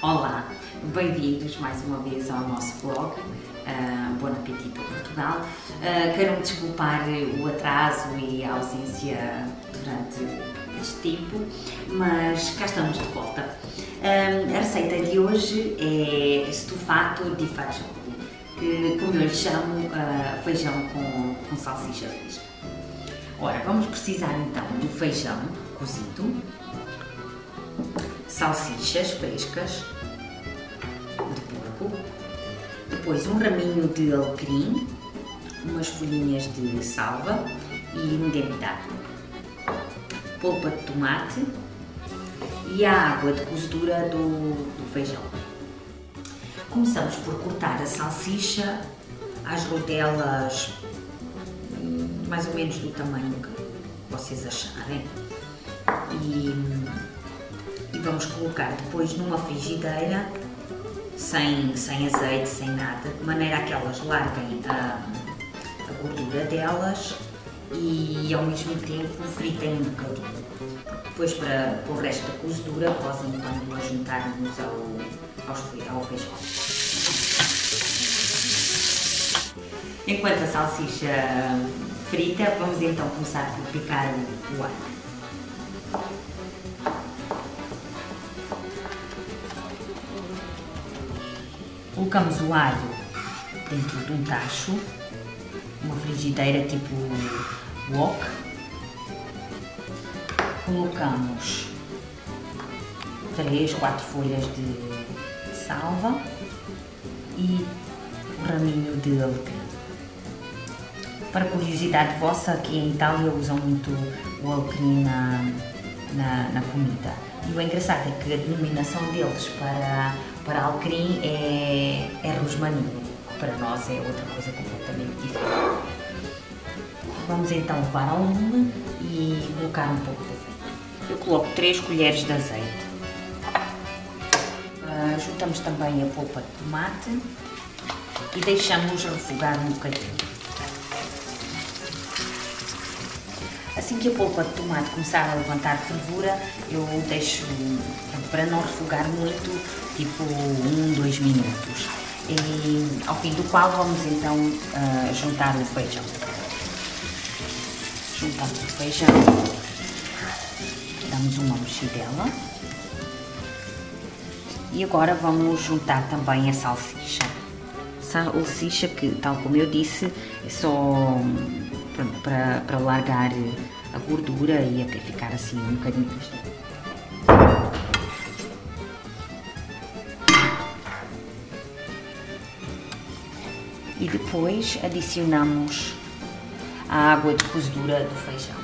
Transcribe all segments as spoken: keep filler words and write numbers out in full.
Olá, bem-vindos mais uma vez ao nosso blog, uh, Bom Apetito Portugal. Uh, quero-me desculpar o atraso e a ausência durante este tempo, mas cá estamos de volta. Uh, a receita de hoje é estofado di fagioli, que, como eu lhe chamo, uh, feijão com, com salsicha fresca. Ora, vamos precisar então do feijão cozido, salsichas frescas de porco, depois um raminho de alecrim, umas folhinhas de salva e um dentado, polpa de tomate e a água de cozedura do, do feijão. Começamos por cortar a salsicha às rodelas mais ou menos do tamanho que vocês acharem e, e vamos colocar depois numa frigideira sem, sem azeite, sem nada, de maneira a que elas larguem a, a gordura delas e ao mesmo tempo fritem um bocadinho. Depois, para, para o resto da cozedura, após enquanto juntarmos ao, ao, ao feijão. Enquanto a salsicha frita, vamos então começar por picar o, o alho. Colocamos o alho dentro de um tacho, uma frigideira tipo wok. Colocamos três, quatro folhas de salva e um raminho de alecrim. Para curiosidade vossa, aqui em Itália usam muito o alecrim na, na, na comida. E o engraçado é que a denominação deles para, para alecrim é, é rosmaninho, que para nós é outra coisa completamente diferente. Vamos então levar ao lume e colocar um pouco de azeite. Eu coloco três colheres de azeite. Uh, juntamos também a polpa de tomate e deixamos refogar um bocadinho. Assim que a polpa de tomate começar a levantar fervura, eu deixo, para não refogar muito, tipo um, dois minutos. E ao fim do qual vamos então uh, juntar o feijão. Juntamos o feijão, damos uma mexidela e agora vamos juntar também a salsicha. Salsicha que, tal como eu disse, é só pronto, para, para largar a gordura e até ficar assim um bocadinho cristão. E depois adicionamos a água de cozedura do feijão.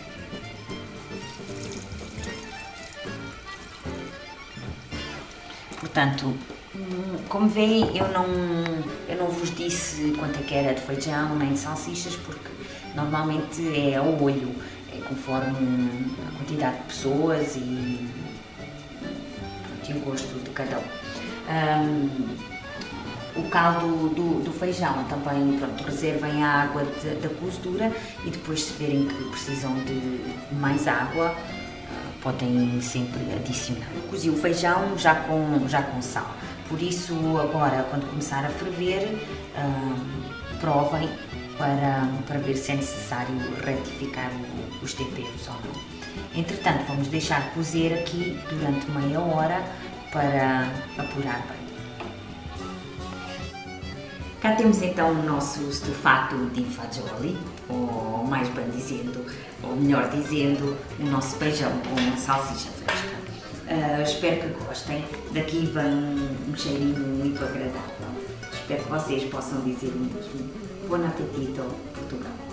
Portanto, como veem, eu não, eu não vos disse quanto é que era de feijão nem de salsichas, porque normalmente é ao olho, é conforme a quantidade de pessoas e, e o gosto de cada um. um O caldo do, do feijão também, pronto, reservem a água de, da cozedura e depois, se verem que precisam de mais água, podem sempre adicionar. Eu cozi o feijão já com, já com sal, por isso agora, quando começar a ferver, um, provem para, para ver se é necessário retificar o, os temperos ou não. Entretanto, vamos deixar cozer aqui durante meia hora para apurar bem. Cá temos então o nosso estofado di fagioli, ou mais bem dizendo, ou melhor dizendo, o nosso feijão com salsicha fresca. Uh, espero que gostem, daqui vem um cheirinho muito agradável. Espero que vocês possam dizer o mesmo. Bom apetito, Portugal!